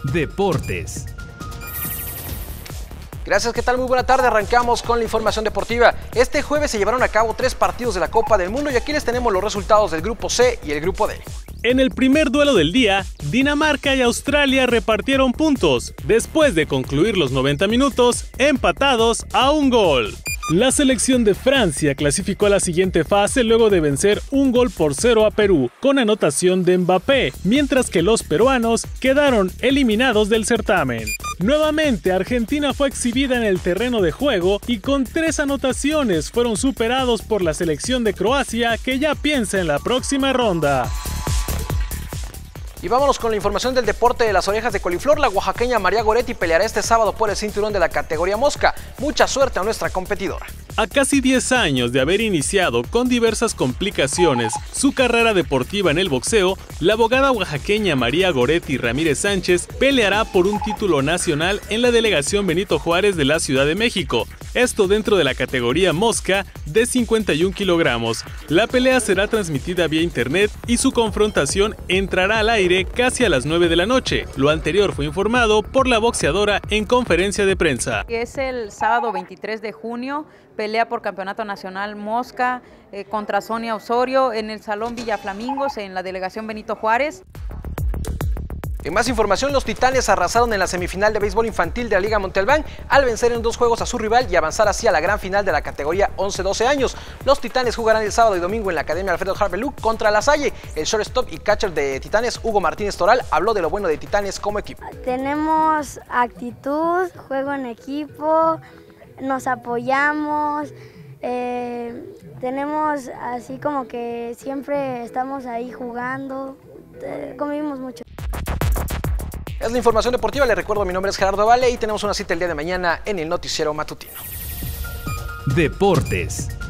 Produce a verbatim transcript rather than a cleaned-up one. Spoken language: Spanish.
Deportes. Gracias, ¿qué tal? Muy buena tarde, arrancamos con la información deportiva. Este jueves se llevaron a cabo tres partidos de la Copa del Mundo y aquí les tenemos los resultados del Grupo C y el Grupo D. En el primer duelo del día, Dinamarca y Australia repartieron puntos, después de concluir los noventa minutos empatados a un gol. La selección de Francia clasificó a la siguiente fase luego de vencer un gol por cero a Perú, con anotación de Mbappé, mientras que los peruanos quedaron eliminados del certamen. Nuevamente, Argentina fue exhibida en el terreno de juego y con tres anotaciones fueron superados por la selección de Croacia, que ya piensa en la próxima ronda. Y vámonos con la información del deporte de las orejas de coliflor. La oaxaqueña María Goretti peleará este sábado por el cinturón de la categoría mosca. Mucha suerte a nuestra competidora. A casi diez años de haber iniciado con diversas complicaciones su carrera deportiva en el boxeo, la abogada oaxaqueña María Goretti Ramírez Sánchez peleará por un título nacional en la delegación Benito Juárez de la Ciudad de México. Esto dentro de la categoría mosca de cincuenta y un kilogramos. La pelea será transmitida vía internet y su confrontación entrará al aire casi a las nueve de la noche. Lo anterior fue informado por la boxeadora en conferencia de prensa. Es el sábado veintitrés de junio, pelea por campeonato nacional mosca eh, contra Sonia Osorio en el Salón Villa Flamingos en la delegación Benito Juárez. En más información, los Titanes arrasaron en la semifinal de béisbol infantil de la Liga Montalbán al vencer en dos juegos a su rival y avanzar así a la gran final de la categoría once doce años. Los Titanes jugarán el sábado y domingo en la Academia Alfredo Harpelú contra La Salle. El shortstop y catcher de Titanes, Hugo Martínez Toral, habló de lo bueno de Titanes como equipo. Tenemos actitud, juego en equipo, nos apoyamos, eh, tenemos así como que siempre estamos ahí jugando, eh, convivimos mucho. Es la información deportiva, les recuerdo, mi nombre es Gerardo Vale y tenemos una cita el día de mañana en el Noticiero Matutino. Deportes.